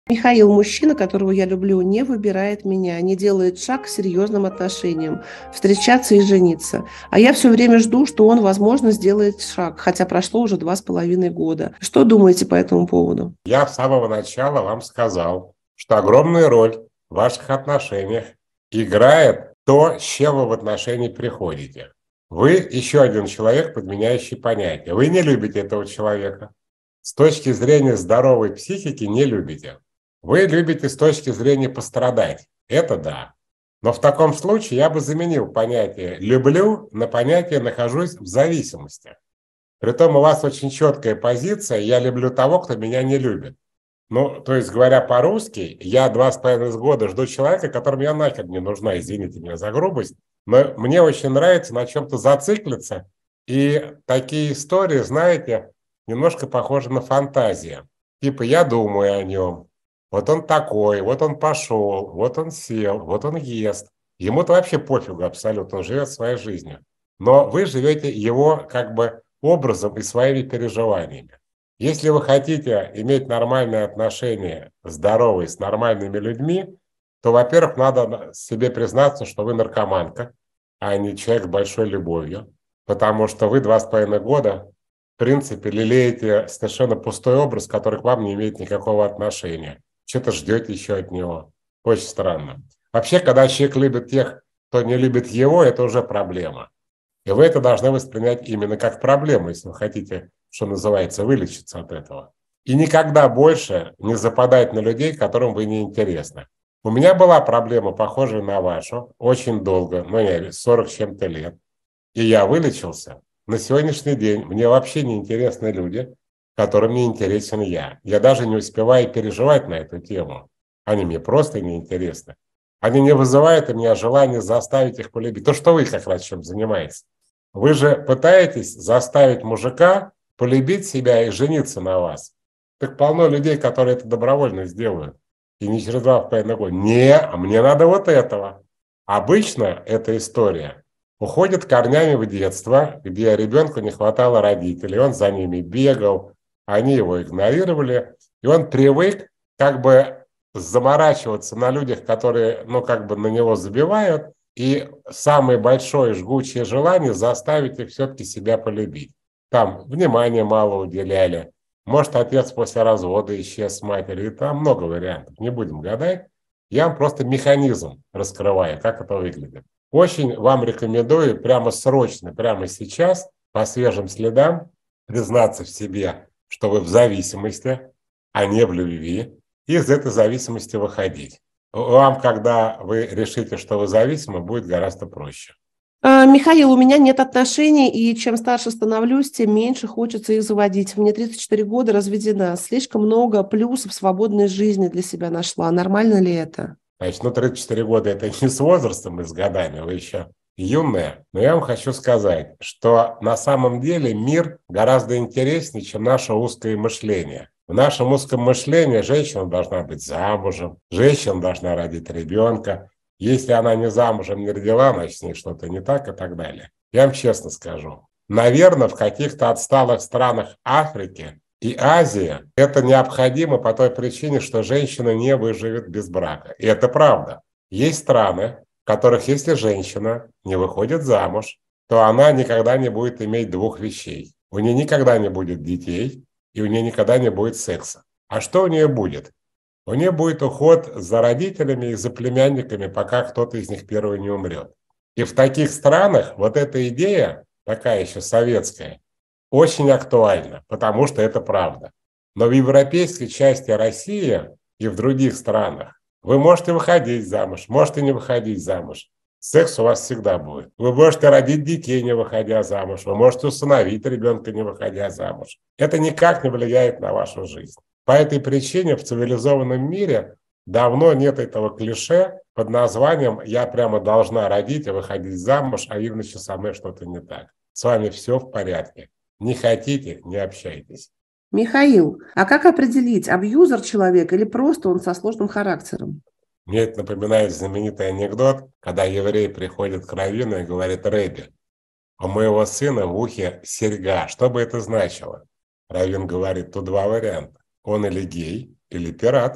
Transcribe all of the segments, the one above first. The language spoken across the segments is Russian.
Михаил, мужчина, которого я люблю, не выбирает меня, не делает шаг к серьезным отношениям, встречаться и жениться. А я все время жду, что он, возможно, сделает шаг, хотя прошло уже 2,5 года. Что думаете по этому поводу? Я с самого начала вам сказал, что огромную роль в ваших отношениях играет то, с чем вы в отношения приходите. Вы еще один человек, подменяющий понятия. Вы не любите этого человека. С точки зрения здоровой психики не любите. Вы любите с точки зрения пострадать. Это да. Но в таком случае я бы заменил понятие «люблю» на понятие «нахожусь в зависимости». Притом у вас очень четкая позиция «я люблю того, кто меня не любит». Ну, то есть, говоря по-русски, я 2,5 года жду человека, которому я нахер не нужна, извините меня за грубость, но мне очень нравится на чем-то зациклиться, и такие истории, знаете, немножко похожи на фантазии. Типа я думаю о нем, вот он такой, вот он пошел, вот он сел, вот он ест. Ему-то вообще пофигу абсолютно, он живет своей жизнью. Но вы живете его как бы образом и своими переживаниями. Если вы хотите иметь нормальные отношения, здоровые, с нормальными людьми, то, во-первых, надо себе признаться, что вы наркоманка, а не человек с большой любовью, потому что вы 2,5 года, в принципе, лелеете совершенно пустой образ, который к вам не имеет никакого отношения. Что-то ждете еще от него. Очень странно. Вообще, когда человек любит тех, кто не любит его, это уже проблема. И вы это должны воспринять именно как проблему, если вы хотите, что называется, вылечиться от этого. И никогда больше не западать на людей, которым вы не интересны. У меня была проблема, похожая на вашу, очень долго, ну, не, 40 с чем-то лет. И я вылечился. На сегодняшний день мне вообще не интересны люди, которым не интересен я. Я даже не успеваю переживать на эту тему. Они мне просто не интересны. Они не вызывают у меня желания заставить их полюбить. То, что вы как раз чем занимаетесь. Вы же пытаетесь заставить мужика полюбить себя и жениться на вас. Так полно людей, которые это добровольно сделают. И не через 2,5 года. Не, а мне надо вот этого. Обычно эта история уходит корнями в детство, где ребенку не хватало родителей. Он за ними бегал, они его игнорировали. И он привык как бы заморачиваться на людях, которые, ну, как бы на него забивают, и самое большое жгучее желание заставить их все-таки себя полюбить. Там внимания мало уделяли. Может, отец после развода исчез с матерью. Там много вариантов. Не будем гадать. Я вам просто механизм раскрываю, как это выглядит. Очень вам рекомендую прямо срочно, прямо сейчас, по свежим следам, признаться в себе, что вы в зависимости, а не в любви, и из этой зависимости выходить. Вам, когда вы решите, что вы зависимы, будет гораздо проще. Михаил, у меня нет отношений, и чем старше становлюсь, тем меньше хочется их заводить. Мне 34 года, разведена. Слишком много плюсов свободной жизни для себя нашла. Нормально ли это? Значит, ну 34 года это не с возрастом и с годами, вы еще юная. Но я вам хочу сказать, что на самом деле мир гораздо интереснее, чем наше узкое мышление. В нашем узком мышлении женщина должна быть замужем, женщина должна родить ребенка. Если она не замужем, не родила, значит, с ней что-то не так и так далее. Я вам честно скажу. Наверное, в каких-то отсталых странах Африки и Азии это необходимо по той причине, что женщина не выживет без брака. И это правда. Есть страны, в которых если женщина не выходит замуж, то она никогда не будет иметь двух вещей. У нее никогда не будет детей, и у нее никогда не будет секса. А что у нее будет? У нее будет уход за родителями и за племянниками, пока кто-то из них первый не умрет. И в таких странах вот эта идея, такая еще советская, очень актуальна, потому что это правда. Но в европейской части России и в других странах вы можете выходить замуж, можете не выходить замуж. Секс у вас всегда будет. Вы можете родить детей, не выходя замуж. Вы можете усыновить ребенка, не выходя замуж. Это никак не влияет на вашу жизнь. По этой причине в цивилизованном мире давно нет этого клише под названием «я прямо должна родить и выходить замуж, а иначе со мной что-то не так». С вами все в порядке. Не хотите – не общайтесь. Михаил, а как определить, абьюзер человек или просто он со сложным характером? Мне это напоминает знаменитый анекдот, когда еврей приходит к раввину и говорит: «Рэбби, у моего сына в ухе серьга, что бы это значило?» Раввин говорит: тут два варианта. Он или гей, или пират.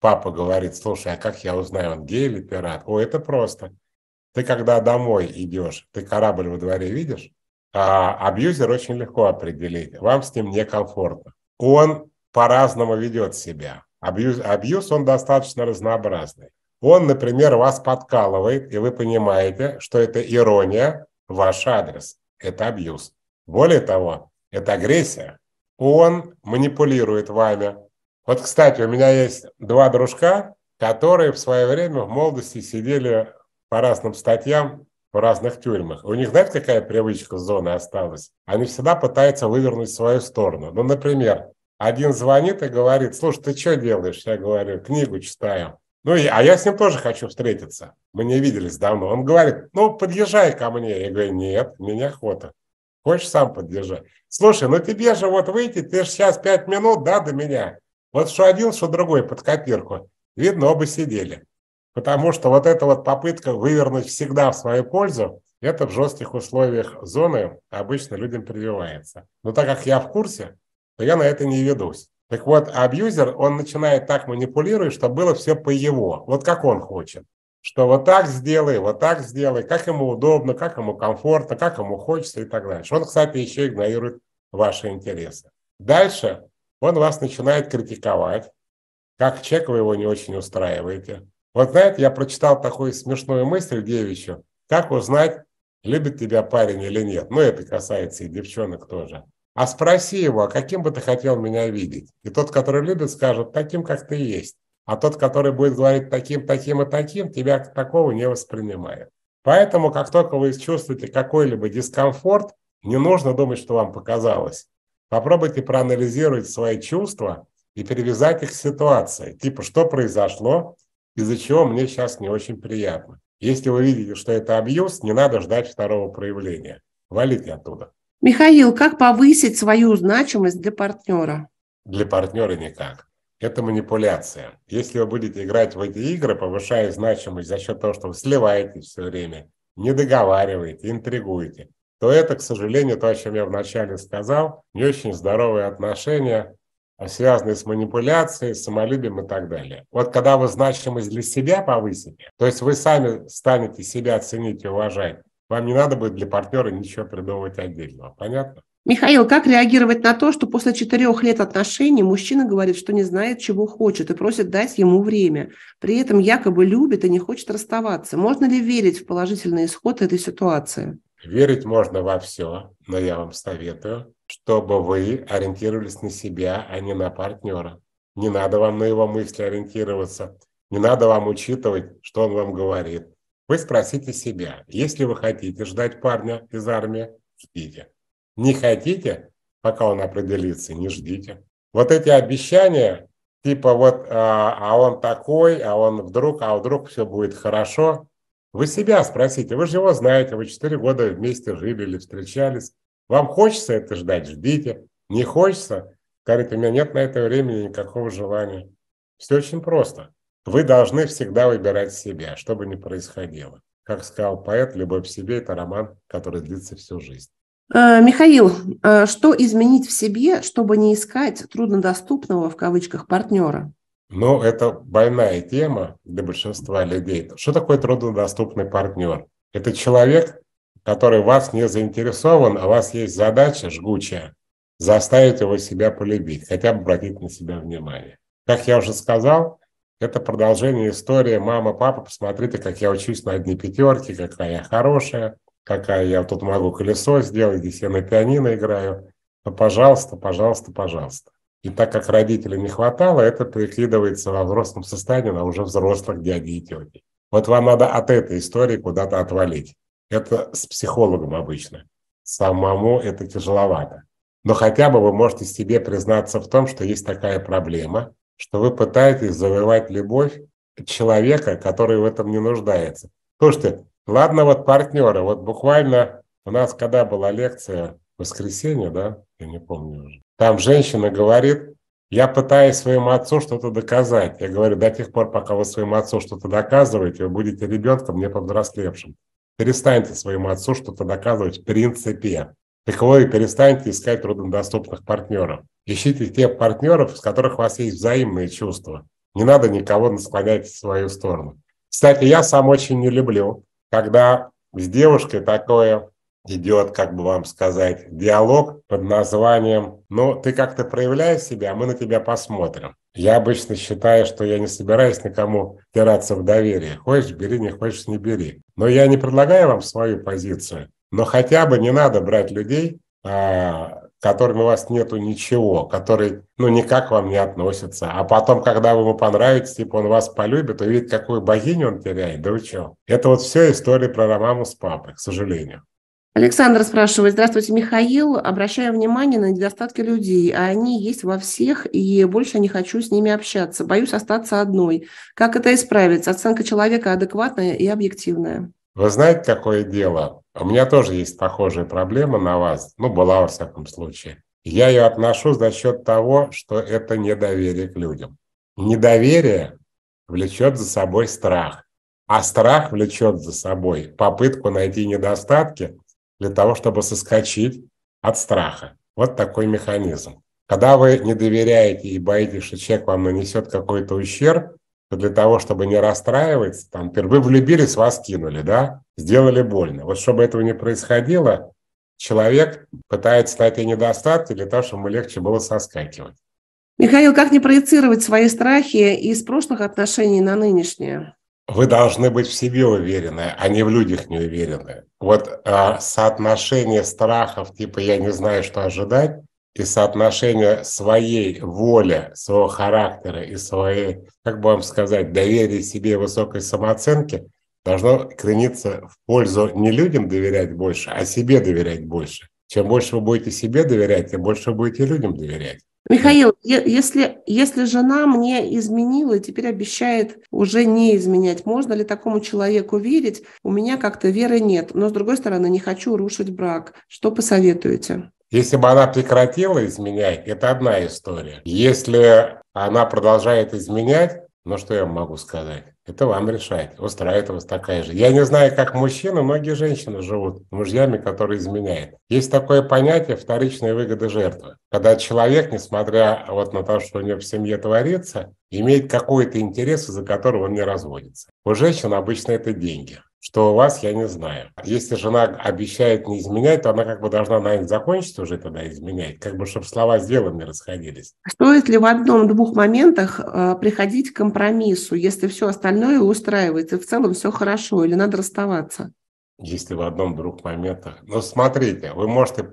папа говорит: слушай, а как я узнаю, он гей или пират? О, это просто. Ты когда домой идешь, ты корабль во дворе видишь, а абьюзер очень легко определить. Вам с ним некомфортно. Он по-разному ведет себя. Абьюз, он достаточно разнообразный. Он, например, вас подкалывает, и вы понимаете, что это ирония в ваш адрес. Это абьюз. Более того, это агрессия. Он манипулирует вами. Вот, кстати, у меня есть два дружка, которые в свое время в молодости сидели по разным статьям в разных тюрьмах. У них, знаете, какая привычка с зоны осталась? Они всегда пытаются вывернуть в свою сторону. Ну, например, один звонит и говорит: слушай, ты что делаешь? Я говорю: книгу читаю. А я с ним тоже хочу встретиться. Мы не виделись давно. Он говорит: ну, подъезжай ко мне. Я говорю: нет, мне охота. Хочешь, сам подъезжай. Слушай, ну тебе же вот выйти, ты же сейчас 5 минут, да, до меня. Вот что один, что другой под копирку. Видно, оба сидели. Потому что вот эта вот попытка вывернуть всегда в свою пользу, это в жестких условиях зоны обычно людям прививается. Но так как я в курсе, то я на это не ведусь. Так вот, абьюзер, он начинает так манипулировать, чтобы было все по его, вот как он хочет. Что вот так сделай, как ему удобно, как ему комфортно, как ему хочется и так дальше. Он, кстати, еще игнорирует ваши интересы. Дальше он вас начинает критиковать, как человек вы его не очень устраиваете. Вот знаете, я прочитал такую смешную мысль девичью: как узнать, любит тебя парень или нет. Ну, это касается и девчонок тоже. А спроси его: а каким бы ты хотел меня видеть? И тот, который любит, скажет: таким, как ты есть. А тот, который будет говорить таким, таким и таким, тебя как такого не воспринимает. Поэтому, как только вы чувствуете какой-либо дискомфорт, не нужно думать, что вам показалось. Попробуйте проанализировать свои чувства и перевязать их к ситуации. Типа, что произошло, из-за чего мне сейчас не очень приятно. Если вы видите, что это абьюз, не надо ждать второго проявления. Валите оттуда. Михаил, как повысить свою значимость для партнера? Для партнера никак. Это манипуляция. Если вы будете играть в эти игры, повышая значимость за счет того, что вы сливаетесь все время, не договариваете, интригуете, то это, к сожалению, то, о чем я вначале сказал, не очень здоровые отношения, связанные с манипуляцией, самолюбием и так далее. Вот когда вы значимость для себя повысите, то есть вы сами станете себя ценить и уважать, вам не надо будет для партнера ничего придумывать отдельного. Понятно? Михаил, как реагировать на то, что после 4 лет отношений мужчина говорит, что не знает, чего хочет, и просит дать ему время, при этом якобы любит и не хочет расставаться? Можно ли верить в положительный исход этой ситуации? Верить можно во все, но я вам советую, чтобы вы ориентировались на себя, а не на партнера. Не надо вам на его мысли ориентироваться, не надо вам учитывать, что он вам говорит. Вы спросите себя: если вы хотите ждать парня из армии, ждите. Не хотите, пока он определится, не ждите. Вот эти обещания, типа вот, а он такой, а вдруг все будет хорошо. Вы себя спросите, вы же его знаете, вы 4 года вместе жили или встречались. Вам хочется это ждать, ждите. Не хочется, говорите: у меня нет на это времени, никакого желания. Все очень просто. Вы должны всегда выбирать себя, что бы ни происходило. Как сказал поэт, любовь к себе – это роман, который длится всю жизнь. Михаил, что изменить в себе, чтобы не искать труднодоступного в кавычках партнера? Ну, это больная тема для большинства людей. Что такое труднодоступный партнер? Это человек, который в вас не заинтересован, а у вас есть задача жгучая – заставить его себя полюбить, хотя бы обратить на себя внимание. Как я уже сказал, это продолжение истории «Мама, папа, посмотрите, как я учусь на одни пятерки, какая я хорошая, какая я тут могу колесо сделать, здесь я на пианино играю. Ну, пожалуйста, пожалуйста, пожалуйста». И так как родителей не хватало, это перекидывается во взрослом состоянии на уже взрослых дядей и тети. Вот вам надо от этой истории куда-то отвалить. Это с психологом обычно. Самому это тяжеловато. Но хотя бы вы можете себе признаться в том, что есть такая проблема, что вы пытаетесь завоевать любовь человека, который в этом не нуждается. Слушайте, ладно, вот партнеры, вот буквально у нас когда была лекция в воскресенье, да, я не помню уже, там женщина говорит: я пытаюсь своему отцу что-то доказать. Я говорю: до тех пор, пока вы своему отцу что-то доказываете, вы будете ребенком, не повзрослевшим. Перестаньте своему отцу что-то доказывать в принципе. Так вы перестаньте искать труднодоступных партнеров. Ищите тех партнеров, с которых у вас есть взаимные чувства. Не надо никого склонять в свою сторону. Кстати, я сам очень не люблю, когда с девушкой такое идет, как бы вам сказать, диалог под названием «Ну, ты как-то проявляешь себя, а мы на тебя посмотрим». Я обычно считаю, что я не собираюсь никому втираться в доверие. Хочешь – бери, не хочешь – не бери. Но я не предлагаю вам свою позицию, но хотя бы не надо брать людей, которыми у вас нету ничего, которые, никак к вам не относятся. А потом, когда вы ему понравитесь, типа он вас полюбит, увидит, какую богиню он теряет, да вы что? Это вот все история про маму с папой, к сожалению. Александр спрашивает: здравствуйте, Михаил. Обращаю внимание на недостатки людей, а они есть во всех, и больше не хочу с ними общаться. Боюсь остаться одной. Как это исправить? Оценка человека адекватная и объективная. Вы знаете, какое дело? У меня тоже есть похожая проблема на вас, была во всяком случае. Я ее отношу за счет того, что это недоверие к людям. Недоверие влечет за собой страх, а страх влечет за собой попытку найти недостатки для того, чтобы соскочить от страха. Вот такой механизм. Когда вы не доверяете и боитесь, что человек вам нанесет какой-то ущерб, то для того, чтобы не расстраиваться, вы влюбились, вас кинули, да, сделали больно. Вот чтобы этого не происходило, человек пытается найти недостатки для того, чтобы ему легче было соскакивать. Михаил, как не проецировать свои страхи из прошлых отношений на нынешние? Вы должны быть в себе уверены, а не в людях не уверены. Вот соотношение страхов, типа «я не знаю, что ожидать», и соотношение своей воли, своего характера и своей, как бы вам сказать, доверия себе и высокой самооценки должно крениться в пользу не людям доверять больше, а себе доверять больше. Чем больше вы будете себе доверять, тем больше вы будете людям доверять. Михаил, если жена мне изменила и теперь обещает уже не изменять, можно ли такому человеку верить? У меня как-то веры нет, но, с другой стороны, не хочу рушить брак. Что посоветуете? Если бы она прекратила изменять, это одна история. Если она продолжает изменять, что я вам могу сказать? Это вам решать, устраивает вас такая же. Я не знаю, как мужчины, многие женщины живут мужьями, которые изменяют. Есть такое понятие вторичная выгода жертвы. Когда человек, несмотря на то, что у него в семье творится, имеет какой-то интерес, из-за которого он не разводится. У женщин обычно это деньги. Что у вас, я не знаю. Если жена обещает не изменять, то она должна, наверное, закончить уже тогда изменять, чтобы слова с делом не расходились. Стоит ли в одном-двух моментах приходить к компромиссу, если все остальное устраивает, и в целом все хорошо, или надо расставаться? Если в одном-двух моментах. Смотрите, вы можете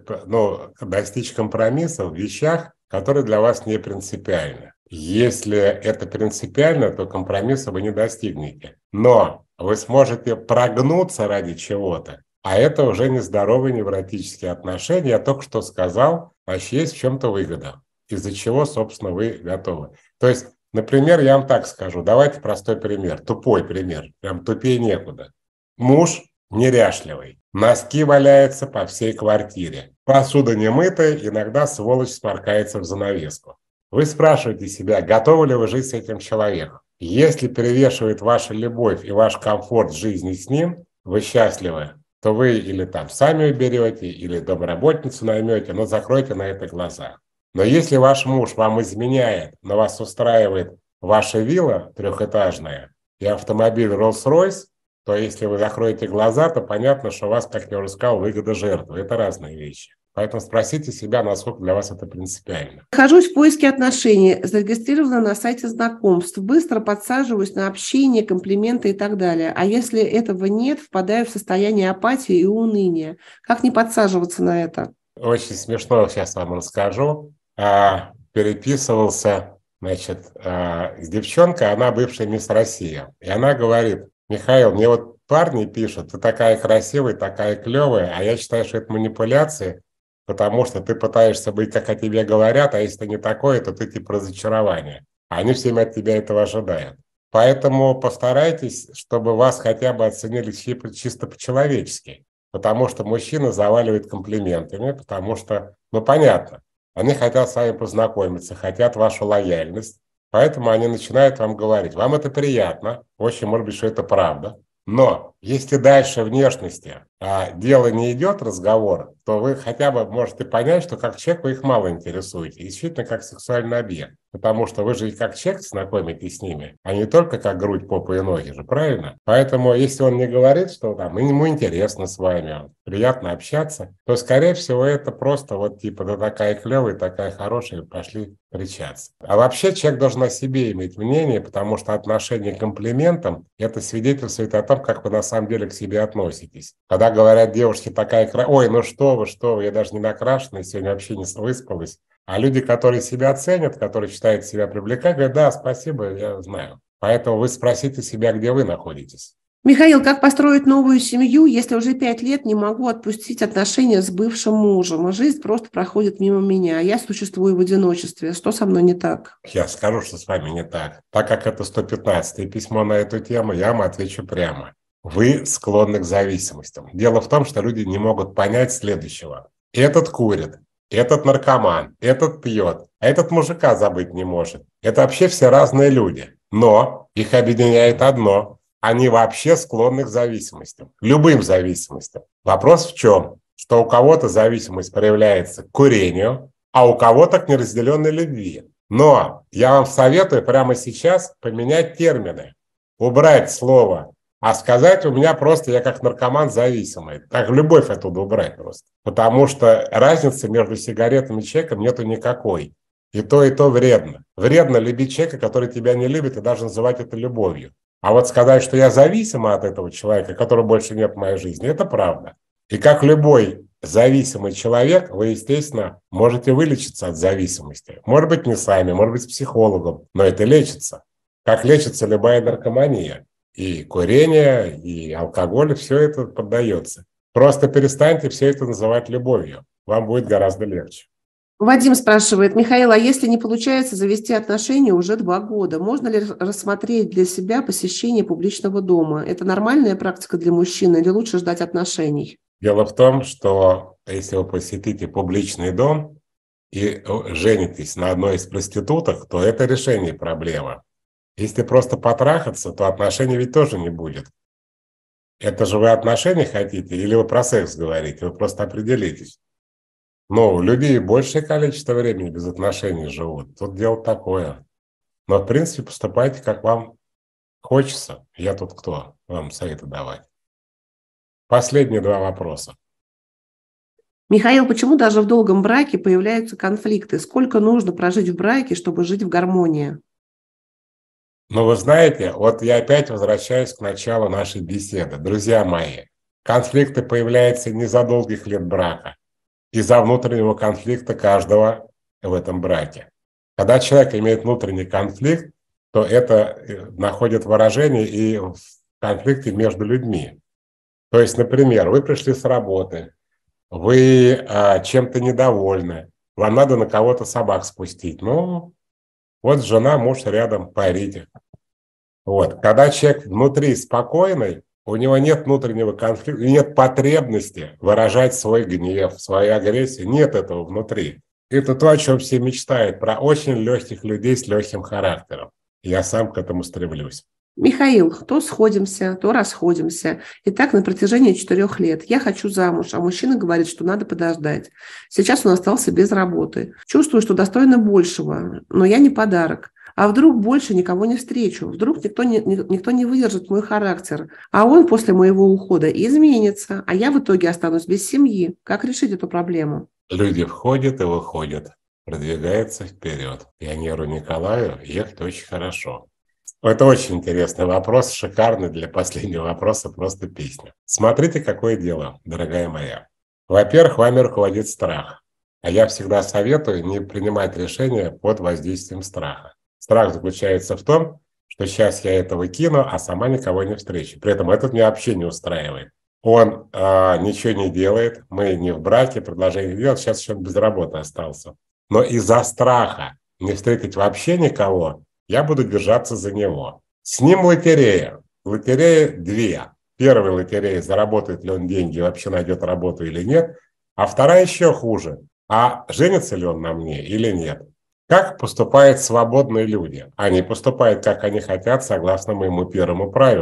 достичь компромисса в вещах, которые для вас не принципиальны. Если это принципиально, то компромисса вы не достигнете. Но вы сможете прогнуться ради чего-то, а это уже нездоровые невротические отношения. Я только что сказал, значит, есть в чем-то выгода, из-за чего, собственно, вы готовы. То есть, например, я вам так скажу, давайте простой пример, тупой пример, прям тупее некуда. Муж неряшливый, носки валяются по всей квартире, посуда не мытая, иногда сволочь сморкается в занавеску. Вы спрашиваете себя, готовы ли вы жить с этим человеком? Если перевешивает ваша любовь и ваш комфорт жизни с ним, вы счастливы, то вы или сами уберете, или домработницу наймете, но закройте на это глаза. Но если ваш муж вам изменяет, но вас устраивает ваша вилла трехэтажная и автомобиль Rolls-Royce, то если вы закроете глаза, то понятно, что у вас, как я уже сказал, выгода жертвы. Это разные вещи. Поэтому спросите себя, насколько для вас это принципиально. Нахожусь в поиске отношений, зарегистрирована на сайте знакомств, быстро подсаживаюсь на общение, комплименты и так далее. А если этого нет, впадаю в состояние апатии и уныния. Как не подсаживаться на это? Очень смешно сейчас вам расскажу. Переписывался, с девчонкой, она бывшая мисс Россия. И она говорит: Михаил, мне парни пишут, ты такая красивая, такая клевая, а я считаю, что это манипуляции, потому что ты пытаешься быть, как о тебе говорят, а если ты не такое, то ты типа разочарование. А они все от тебя этого ожидают. Поэтому постарайтесь, чтобы вас хотя бы оценили чисто по-человечески. Потому что мужчина заваливает комплиментами, потому что, понятно, они хотят с вами познакомиться, хотят вашу лояльность. Поэтому они начинают вам говорить, вам это приятно, очень может быть, что это правда, но Если дальше внешности дело не идет, разговор, то вы хотя бы можете понять, что как человек вы их мало интересуете, исключительно как сексуальный объект. Потому что вы же и как человек знакомитесь с ними, а не только как грудь, попа и ноги же, правильно? Поэтому если он не говорит, что там ему интересно с вами, приятно общаться, то, скорее всего, это просто вот типа, да такая клевая, такая хорошая, пошли встречаться. А вообще человек должен о себе иметь мнение, потому что отношение к комплиментам – это свидетельствует о том, как вы на самом деле к себе относитесь. Когда говорят девушке такая ой, ну что вы, я даже не накрашена, сегодня вообще не выспалась. А люди, которые себя ценят, которые считают себя привлекательными, говорят, да, спасибо, я знаю. Поэтому вы спросите себя, где вы находитесь. Михаил, как построить новую семью, если уже 5 лет не могу отпустить отношения с бывшим мужем, и жизнь просто проходит мимо меня, а я существую в одиночестве. Что со мной не так? Я скажу, что с вами не так. Так как это 115-е письмо на эту тему, я вам отвечу прямо. Вы склонны к зависимостям. Дело в том, что люди не могут понять следующего. Этот курит, этот наркоман, этот пьет, а этот мужика забыть не может. Это вообще все разные люди. Но их объединяет одно. Они вообще склонны к зависимостям. Любым зависимостям. Вопрос в чем? Что у кого-то зависимость проявляется к курению, а у кого-то к неразделенной любви. Но я вам советую прямо сейчас поменять термины. Убрать слово, а сказать у меня просто я как наркоман зависимый. Так любовь оттуда убрать просто. Потому что разницы между сигаретами и человеком нету никакой. И то вредно. Вредно любить человека, который тебя не любит, и даже называть это любовью. А вот сказать, что я зависима от этого человека, которого больше нет в моей жизни, это правда. И как любой зависимый человек, вы, естественно, можете вылечиться от зависимости. Может быть, не сами, может быть, с психологом, но это лечится. Как лечится любая наркомания. И курение, и алкоголь, все это поддается. Просто перестаньте все это называть любовью. Вам будет гораздо легче. Вадим спрашивает, Михаил, а если не получается завести отношения уже 2 года, можно ли рассмотреть для себя посещение публичного дома? Это нормальная практика для мужчины или лучше ждать отношений? Дело в том, что если вы посетите публичный дом и женитесь на одной из проституток, то это решение проблемы. Если просто потрахаться, то отношений ведь тоже не будет. Это же вы отношения хотите или вы про секс говорите? Вы просто определитесь. Но у людей большее количество времени без отношений живут. Тут дело такое. Но, в принципе, поступайте, как вам хочется. Я тут кто? Вам советы давать. Последние 2 вопроса. Михаил, почему даже в долгом браке появляются конфликты? Сколько нужно прожить в браке, чтобы жить в гармонии? Но вы знаете, вот я опять возвращаюсь к началу нашей беседы. Друзья мои, конфликты появляются не за долгих лет брака, из-за внутреннего конфликта каждого в этом браке. Когда человек имеет внутренний конфликт, то это находит выражение и в конфликте между людьми. То есть, например, вы пришли с работы, вы чем-то недовольны, вам надо на кого-то собак спустить. Ну, вот жена, муж рядом, поорите. Вот. Когда человек внутри спокойный, у него нет внутреннего конфликта, нет потребности выражать свой гнев, свою агрессию. Нет этого внутри. Это то, о чем все мечтают, про очень легких людей с легким характером. Я сам к этому стремлюсь. Михаил, то сходимся, то расходимся. И так на протяжении 4 лет. Я хочу замуж, а мужчина говорит, что надо подождать. Сейчас он остался без работы. Чувствую, что достойна большего, но я не подарок. А вдруг больше никого не встречу? Вдруг никто не выдержит мой характер? А он после моего ухода изменится, а я в итоге останусь без семьи. Как решить эту проблему? Люди входят и выходят, продвигаются вперед. Пионеру Николаю ехать очень хорошо. Это очень интересный вопрос, шикарный для последнего вопроса, просто песня. Смотрите, какое дело, дорогая моя. Во-первых, вами руководит страх. А я всегда советую не принимать решения под воздействием страха. Страх заключается в том, что сейчас я этого кину, а сама никого не встречу. При этом этот меня вообще не устраивает. Он ничего не делает, мы не в браке, предложение делать, сейчас еще без работы остался. Но из-за страха не встретить вообще никого, я буду держаться за него. С ним лотерея. Лотерея 2. Первая лотерея, заработает ли он деньги, вообще найдет работу или нет. А вторая еще хуже. А женится ли он на мне или нет? Как поступают свободные люди? Они поступают, как они хотят, согласно моему первому правилу.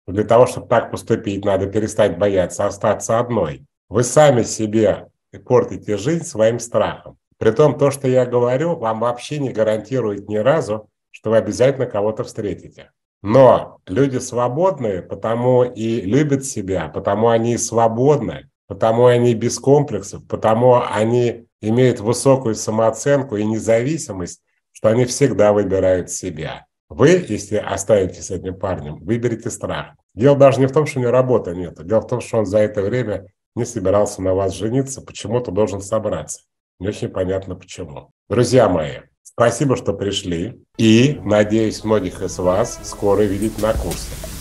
Для того, чтобы так поступить, надо перестать бояться остаться одной. Вы сами себе портите жизнь своим страхом. Притом то, что я говорю, вам вообще не гарантирует ни разу, что вы обязательно кого-то встретите. Но люди свободные, потому и любят себя, потому они и свободны, потому они без комплексов, потому они имеют высокую самооценку и независимость, что они всегда выбирают себя. Вы, если останетесь с этим парнем, выберете страх. Дело даже не в том, что у него работы нет. Дело в том, что он за это время не собирался на вас жениться, почему-то должен собраться. Не очень понятно почему. Друзья мои, спасибо, что пришли. И, надеюсь, многих из вас скоро видеть на курсе.